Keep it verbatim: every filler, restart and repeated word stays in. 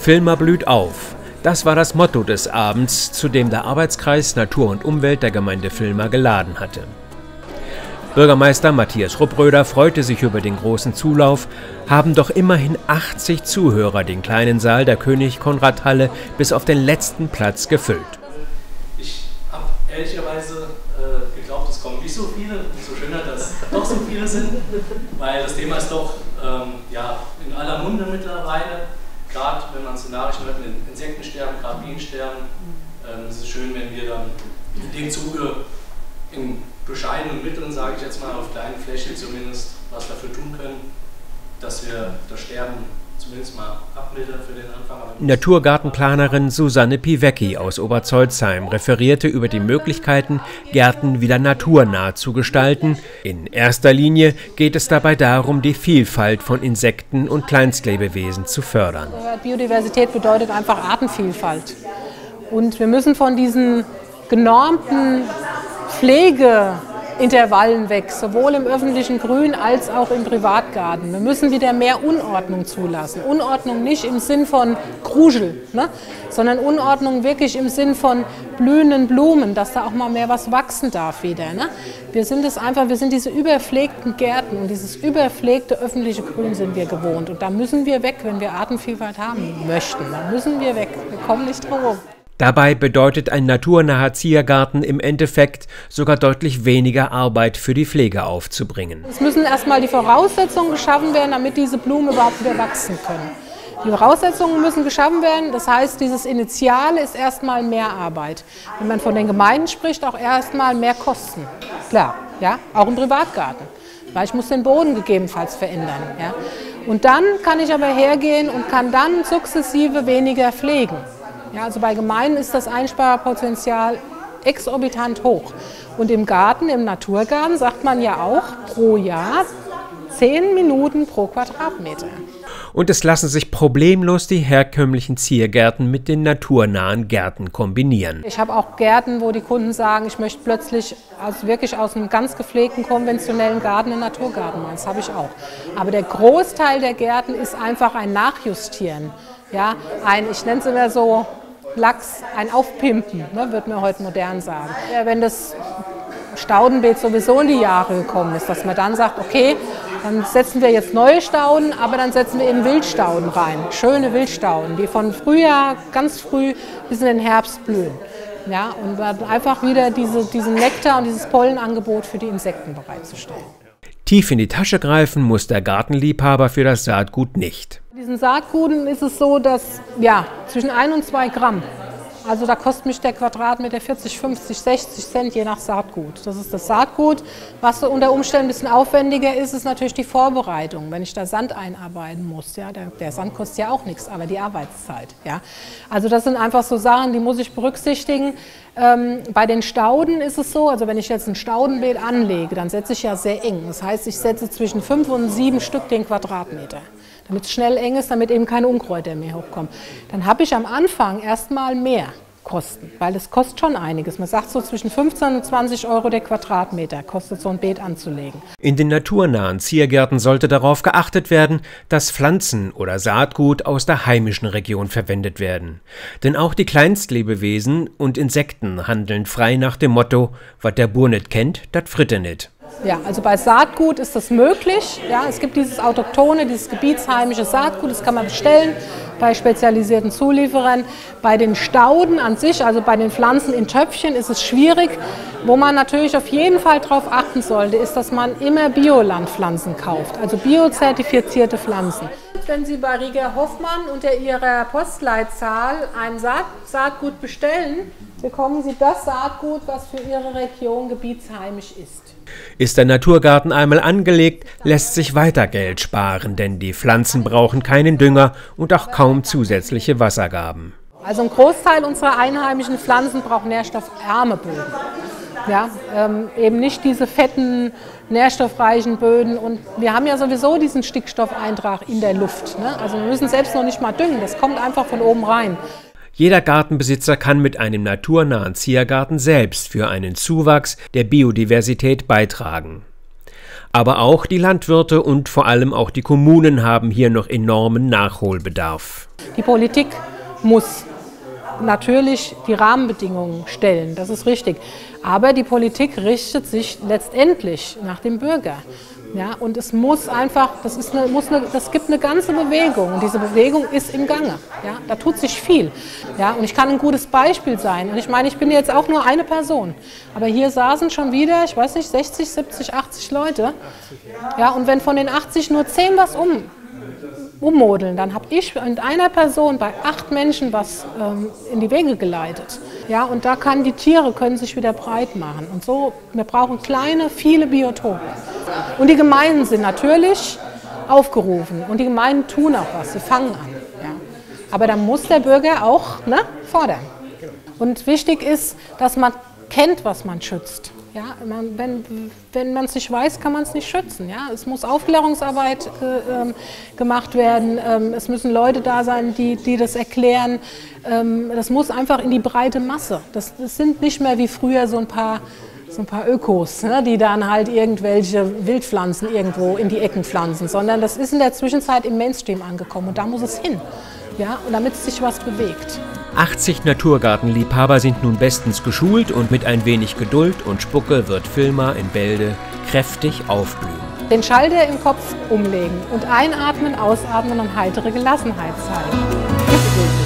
Villmar blüht auf. Das war das Motto des Abends, zu dem der Arbeitskreis Natur und Umwelt der Gemeinde Villmar geladen hatte. Bürgermeister Matthias Ruppröder freute sich über den großen Zulauf, haben doch immerhin achtzig Zuhörer den kleinen Saal der König-Konrad-Halle bis auf den letzten Platz gefüllt. Ich habe ehrlicherweise äh, geglaubt, es kommen nicht so viele, umso schöner, dass doch so viele sind, weil das Thema ist doch ähm, ja, in aller Munde mittlerweile, gerade wenn man zu Nachrichten hört, mit Insektensterben, gerade Bienensterben. Ähm, es ist schön, wenn wir dann in dem Zuge in bescheidenen Mitteln, sage ich jetzt mal, auf kleinen Flächen zumindest was dafür tun können, dass wir das Sterben zumindest mal abmildern für den Anfang. Naturgartenplanerin Susanne Piwecki aus Oberzeuzheim referierte über die Möglichkeiten, Gärten wieder naturnah zu gestalten. In erster Linie geht es dabei darum, die Vielfalt von Insekten und Kleinstlebewesen zu fördern. Biodiversität bedeutet einfach Artenvielfalt. Und wir müssen von diesen genormten Pflegeintervallen weg, sowohl im öffentlichen Grün als auch im Privatgarten. Wir müssen wieder mehr Unordnung zulassen. Unordnung nicht im Sinn von Krusel, ne? Sondern Unordnung wirklich im Sinn von blühenden Blumen, dass da auch mal mehr was wachsen darf wieder. Ne? Wir sind es einfach, wir sind diese überpflegten Gärten und dieses überpflegte öffentliche Grün sind wir gewohnt. Und da müssen wir weg, wenn wir Artenvielfalt haben möchten. Da müssen wir weg. Wir kommen nicht drum herum. Dabei bedeutet ein naturnaher Ziergarten im Endeffekt sogar deutlich weniger Arbeit für die Pflege aufzubringen. Es müssen erstmal die Voraussetzungen geschaffen werden, damit diese Blumen überhaupt wieder wachsen können. Die Voraussetzungen müssen geschaffen werden, das heißt, dieses Initiale ist erstmal mehr Arbeit. Wenn man von den Gemeinden spricht, auch erstmal mehr Kosten. Klar, ja, auch im Privatgarten, weil ich muss den Boden gegebenenfalls verändern. Ja. Und dann kann ich aber hergehen und kann dann sukzessive weniger pflegen. Ja, also bei Gemeinden ist das Einsparpotenzial exorbitant hoch. Und im Garten, im Naturgarten, sagt man ja auch pro Jahr zehn Minuten pro Quadratmeter. Und es lassen sich problemlos die herkömmlichen Ziergärten mit den naturnahen Gärten kombinieren. Ich habe auch Gärten, wo die Kunden sagen, ich möchte plötzlich also wirklich aus einem ganz gepflegten, konventionellen Garten einen Naturgarten machen. Das habe ich auch. Aber der Großteil der Gärten ist einfach ein Nachjustieren. Ja, ein, ich nenne es immer so, Lachs, ein Aufpimpen, ne, wird man heute modern sagen. Ja, wenn das Staudenbeet sowieso in die Jahre gekommen ist, dass man dann sagt, okay, dann setzen wir jetzt neue Stauden, aber dann setzen wir eben Wildstauden rein. Schöne Wildstauden, die von Frühjahr, ganz früh bis in den Herbst blühen. Ja, und dann einfach wieder diese, diesen Nektar und dieses Pollenangebot für die Insekten bereitzustellen. Tief in die Tasche greifen muss der Gartenliebhaber für das Saatgut nicht. Bei diesen Saatguten ist es so, dass ja, zwischen ein und zwei Gramm, also da kostet mich der Quadratmeter vierzig, fünfzig, sechzig Cent je nach Saatgut. Das ist das Saatgut. Was so unter Umständen ein bisschen aufwendiger ist, ist natürlich die Vorbereitung. Wenn ich da Sand einarbeiten muss, ja, der, der Sand kostet ja auch nichts, aber die Arbeitszeit. Ja. Also das sind einfach so Sachen, die muss ich berücksichtigen. Ähm, bei den Stauden ist es so, also wenn ich jetzt ein Staudenbeet anlege, dann setze ich ja sehr eng. Das heißt, ich setze zwischen fünf und sieben Stück den Quadratmeter, damit es schnell eng ist, damit eben keine Unkräuter mehr hochkommen. Dann habe ich am Anfang erstmal mehr Kosten, weil das kostet schon einiges. Man sagt so zwischen fünfzehn und zwanzig Euro der Quadratmeter kostet so ein Beet anzulegen. In den naturnahen Ziergärten sollte darauf geachtet werden, dass Pflanzen oder Saatgut aus der heimischen Region verwendet werden. Denn auch die Kleinstlebewesen und Insekten handeln frei nach dem Motto, was der Bur nicht kennt, dat fritt er nicht. Ja, also bei Saatgut ist das möglich. Ja, es gibt dieses autochthone, dieses gebietsheimische Saatgut, das kann man bestellen bei spezialisierten Zulieferern. Bei den Stauden an sich, also bei den Pflanzen in Töpfchen, ist es schwierig. Wo man natürlich auf jeden Fall darauf achten sollte, ist, dass man immer Biolandpflanzen kauft, also biozertifizierte Pflanzen. Wenn Sie bei Rieger Hoffmann unter Ihrer Postleitzahl ein Saat Saatgut bestellen, bekommen Sie das Saatgut, was für Ihre Region gebietsheimisch ist. Ist der Naturgarten einmal angelegt, lässt sich weiter Geld sparen, denn die Pflanzen brauchen keinen Dünger und auch kaum zusätzliche Wassergaben. Also ein Großteil unserer einheimischen Pflanzen braucht nährstoffarme Böden. Ja, ähm, eben nicht diese fetten, nährstoffreichen Böden. Und wir haben ja sowieso diesen Stickstoffeintrag in der Luft. Ne? Also wir müssen selbst noch nicht mal düngen, das kommt einfach von oben rein. Jeder Gartenbesitzer kann mit einem naturnahen Ziergarten selbst für einen Zuwachs der Biodiversität beitragen. Aber auch die Landwirte und vor allem auch die Kommunen haben hier noch enormen Nachholbedarf. Die Politik muss natürlich die Rahmenbedingungen stellen, das ist richtig. Aber die Politik richtet sich letztendlich nach dem Bürger. Ja, und es muss einfach, das, ist eine, muss eine, das gibt eine ganze Bewegung und diese Bewegung ist im Gange. Ja, da tut sich viel. Ja, und ich kann ein gutes Beispiel sein. Und ich meine, ich bin jetzt auch nur eine Person. Aber hier saßen schon wieder, ich weiß nicht, sechzig, siebzig, achtzig Leute. Ja, und wenn von den achtzig nur zehn was um, ummodeln, dann habe ich mit einer Person bei acht Menschen was ähm, in die Wege geleitet. Ja, und da kann die Tiere können sich wieder breit machen. Und so, wir brauchen kleine, viele Biotope. Und die Gemeinden sind natürlich aufgerufen und die Gemeinden tun auch was, sie fangen an. Ja. Aber da muss der Bürger auch ne, fordern. Und wichtig ist, dass man kennt, was man schützt. Ja, man, wenn wenn man es nicht weiß, kann man es nicht schützen. Ja? Es muss Aufklärungsarbeit äh, gemacht werden, ähm, es müssen Leute da sein, die, die das erklären. Ähm, das muss einfach in die breite Masse. Das, das sind nicht mehr wie früher so ein paar, so ein paar Ökos, ne, die dann halt irgendwelche Wildpflanzen irgendwo in die Ecken pflanzen, sondern das ist in der Zwischenzeit im Mainstream angekommen und da muss es hin. Ja, und damit sich was bewegt. achtzig Naturgartenliebhaber sind nun bestens geschult und mit ein wenig Geduld und Spucke wird Vilma in Bälde kräftig aufblühen. Den Schalter im Kopf umlegen und einatmen, ausatmen und heitere Gelassenheit zeigen.